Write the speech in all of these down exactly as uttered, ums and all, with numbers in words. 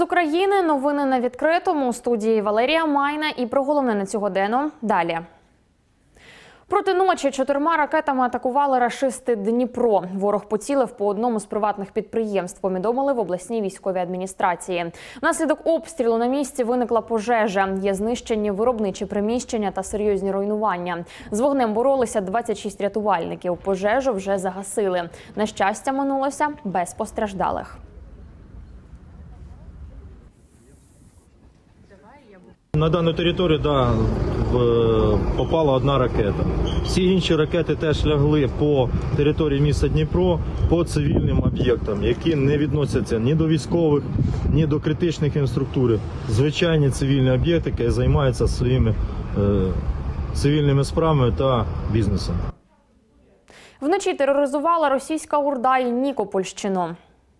України. Новини на відкритому. У студії Валерія Майна. І про головне на цю годину далі. Проти ночі чотирма ракетами атакували рашисти Дніпро. Ворог поцілив по одному з приватних підприємств, повідомили в обласній військовій адміністрації. Внаслідок обстрілу на місці виникла пожежа. Є знищені виробничі приміщення та серйозні руйнування. З вогнем боролися двадцять шість рятувальників. Пожежу вже загасили. На щастя, минулося без постраждалих. На дану територію, да, попала одна ракета. Всі інші ракети теж лягли по території міста Дніпро, по цивільним об'єктам, які не відносяться ні до військових, ні до критичних інфраструктури. Звичайні цивільні об'єкти, які займаються своїми е, цивільними справами та бізнесом. Вночі тероризувала російська орда і Нікопольщину.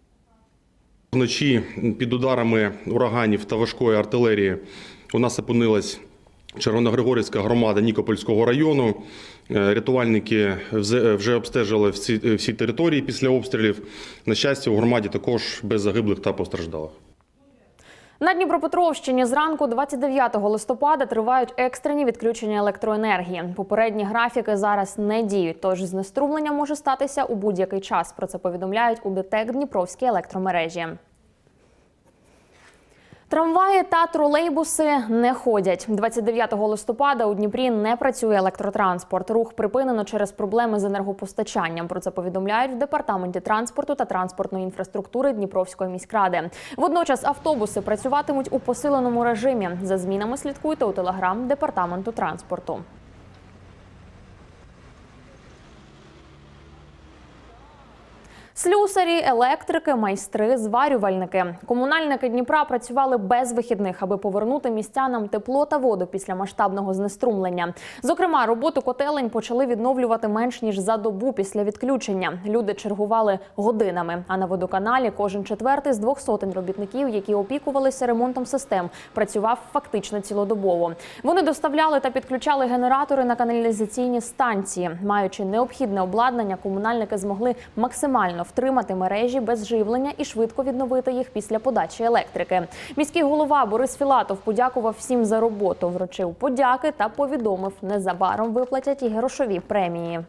Вночі під ударами ураганів та важкої артилерії у нас опинилась Червоногригорівська громада Нікопольського району. Рятувальники вже обстежили всі, всі території після обстрілів. На щастя, у громаді також без загиблих та постраждалих. На Дніпропетровщині зранку двадцять дев'ятого листопада тривають екстрені відключення електроенергії. Попередні графіки зараз не діють, тож знеструмлення може статися у будь-який час. Про це повідомляють у ДТЕК Дніпровській електромережі. Трамваї та тролейбуси не ходять. двадцять дев'ятого листопада у Дніпрі не працює електротранспорт. Рух припинено через проблеми з енергопостачанням. Про це повідомляють в Департаменті транспорту та транспортної інфраструктури Дніпровської міськради. Водночас автобуси працюватимуть у посиленому режимі. За змінами слідкуйте у телеграм Департаменту транспорту. Слюсарі, електрики, майстри, зварювальники. Комунальники Дніпра працювали без вихідних, аби повернути містянам тепло та воду після масштабного знеструмлення. Зокрема, роботу котелень почали відновлювати менш ніж за добу після відключення. Люди чергували годинами, а на водоканалі кожен четвертий з двох сотень робітників, які опікувалися ремонтом систем, працював фактично цілодобово. Вони доставляли та підключали генератори на каналізаційні станції. Маючи необхідне обладнання, комунальники змогли максимально втримати мережі без живлення і швидко відновити їх після подачі електрики. Міський голова Борис Філатов подякував всім за роботу, вручив подяки та повідомив, незабаром виплатять і грошові премії.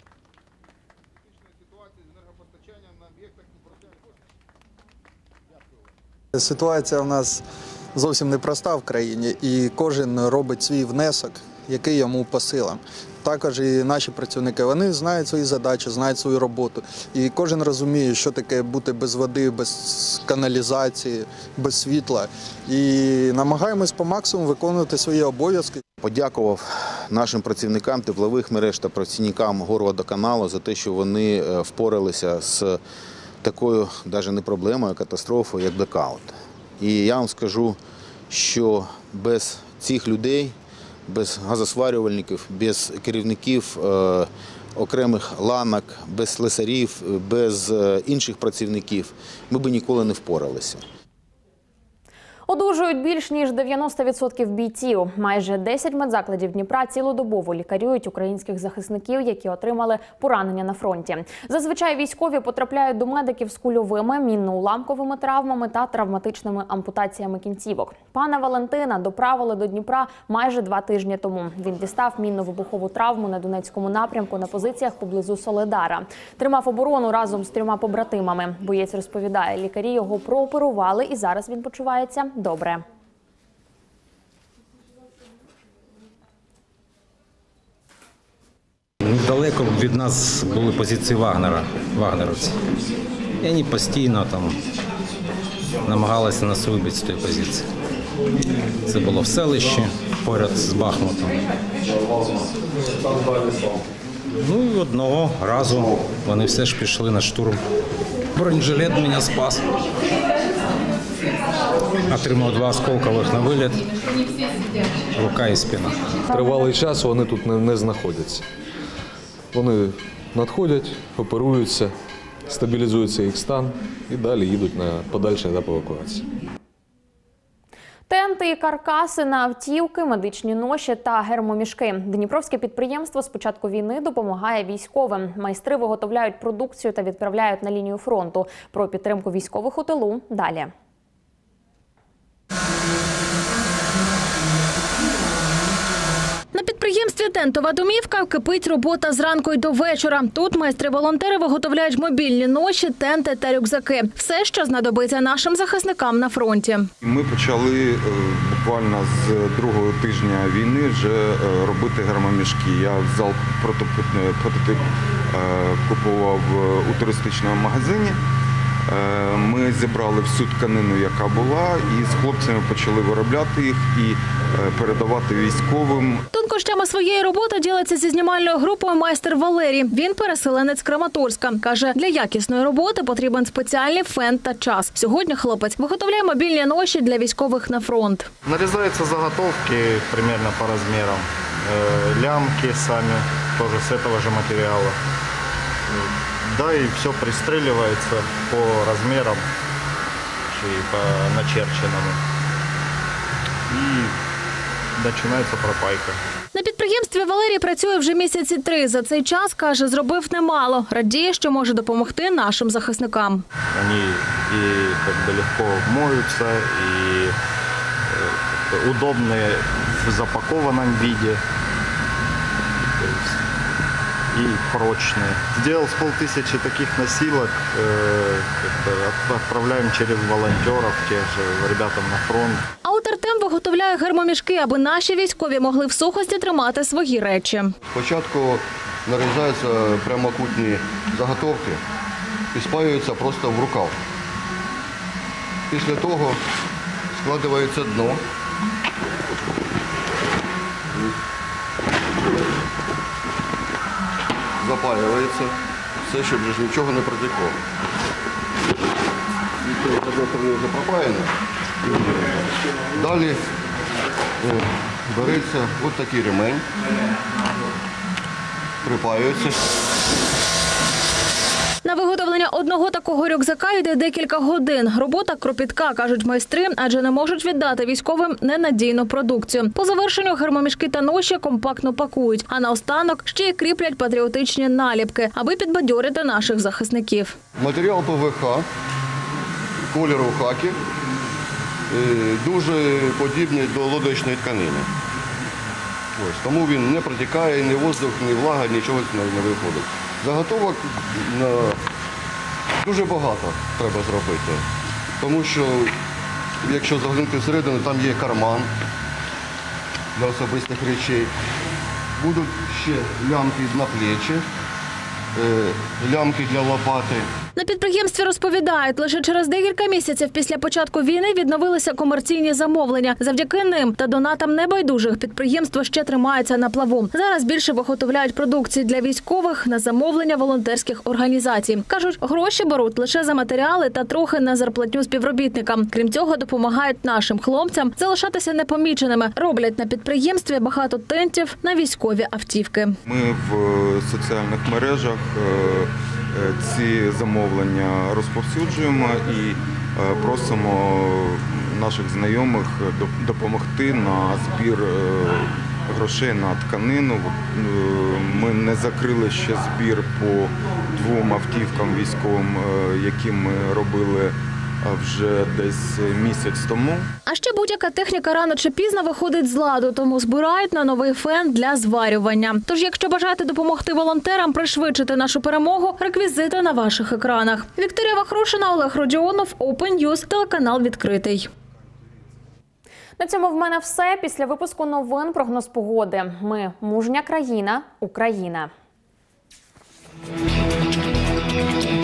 Ситуація у нас зовсім непроста в країні, і кожен робить свій внесок, який йому по силам. Також і наші працівники, вони знають свої задачі, знають свою роботу. І кожен розуміє, що таке бути без води, без каналізації, без світла. І намагаємось по максимуму виконувати свої обов'язки. Подякував нашим працівникам теплових мереж та працівникам Горводоканалу за те, що вони впоралися з такою навіть не проблемою, а катастрофою, як блекаут. І я вам скажу, що без цих людей, без газосварювальників, без керівників е, окремих ланок, без слесарів, без е, інших працівників ми б ніколи не впоралися. Одужують більш ніж дев'яносто відсотків бійців. Майже десять медзакладів Дніпра цілодобово лікарюють українських захисників, які отримали поранення на фронті. Зазвичай військові потрапляють до медиків з кульовими, мінно-уламковими травмами та травматичними ампутаціями кінцівок. Пана Валентина доправили до Дніпра майже два тижні тому. Він дістав мінно-вибухову травму на Донецькому напрямку на позиціях поблизу Соледара. Тримав оборону разом з трьома побратимами. Боєць розповідає, лікарі його прооперували і зараз він почувається добре. Недалеко від нас були позиції Вагнера, вагнеровці. І вони постійно там намагалися нас вибити з тієї позиції. Це було в селищі, поряд з Бахмутом. Ну і одного разу вони все ж пішли на штурм. Бронежилет мене спас. Отримав два осколкових на виліт, рука і спина. Тривалий час вони тут не, не знаходяться. Вони надходять, оперуються, стабілізується їх стан і далі їдуть на подальший етап евакуації. Тенти і каркаси на автівки, медичні ноші та гермомішки. Дніпровське підприємство з початку війни допомагає військовим. Майстри виготовляють продукцію та відправляють на лінію фронту. Про підтримку військових у тилу далі. підприємстві «Тентова домівка» кипить робота зранку й до вечора. Тут майстри-волонтери виготовляють мобільні ноші, тенти та рюкзаки. Все, що знадобиться нашим захисникам на фронті. Ми почали буквально з другого тижня війни вже робити гермомішки. Я взяв прототип, купував у туристичному магазині. Ми зібрали всю тканину, яка була, і з хлопцями почали виробляти їх і передавати військовим. Тонкощами своєї роботи ділиться зі знімальною групою майстер Валерій. Він переселенець Краматорська. Каже, для якісної роботи потрібен спеціальний фен та час. Сьогодні хлопець виготовляє мобільні ноші для військових на фронт. Нарізаються заготовки примерно по розмірам. Лямки самі, теж з цього ж матеріалу. Да, и все пристреливается по размерам и по начерченному. И починається пропайка. На підприємстві Валерій працює вже місяці три. За цей час, каже, зробив немало. Радіє, що може допомогти нашим захисникам. Вони і как бы, легко моються, і э, удобні в запакованому виде. И прочные. Сделал с полтысячи таких носилок, э, отправляем через волонтеров, тех же ребятам на фронт. А от Артем виготовляє гермомішки, аби наші військові могли в сухості тримати свої речі. Спочатку нарізаються прямокутні заготовки і спаюються просто в рукав. Після того складається дно. Запаюється все, щоб ж нічого не протекло. З однієї сторони вже пропаяно. Далі береться ось такий ремень, припаюється. На виготовлення одного такого рюкзака йде декілька годин. Робота кропітка, кажуть майстри, адже не можуть віддати військовим ненадійну продукцію. По завершенню гермомішки та ноші компактно пакують, а наостанок ще й кріплять патріотичні наліпки, аби підбадьорити наших захисників. Матеріал Пе Ве Ха, кольору хакі, дуже подібний до лодочної тканини. Ось, тому він не протікає, ні воздух, ні влага, нічого не виходить. Заготовок дуже багато треба зробити, тому що якщо заглянути всередину, там є карман для особистих речей, будуть ще лямки на плечі, лямки для лопати. На підприємстві розповідають, лише через декілька місяців після початку війни відновилися комерційні замовлення. Завдяки ним та донатам небайдужих підприємство ще тримається на плаву. Зараз більше виготовляють продукції для військових на замовлення волонтерських організацій. Кажуть, гроші беруть лише за матеріали та трохи на зарплатню співробітникам. Крім цього, допомагають нашим хлопцям залишатися непоміченими. Роблять на підприємстві багато тентів на військові автівки. Ми в соціальних мережах ці замовлення розповсюджуємо і просимо наших знайомих допомогти на збір грошей на тканину. Ми не закрили ще збір по двом автівкам військовим, які ми робили вже десь місяць тому. А ще будь-яка техніка рано чи пізно виходить з ладу, тому збирають на новий фен для зварювання. Тож, якщо бажаєте допомогти волонтерам пришвидшити нашу перемогу, реквізити на ваших екранах. Вікторія Вахрушина, Олег Родіонов, Open News, телеканал «Відкритий». На цьому в мене все. Після випуску новин прогноз погоди. Ми – мужня країна, Україна.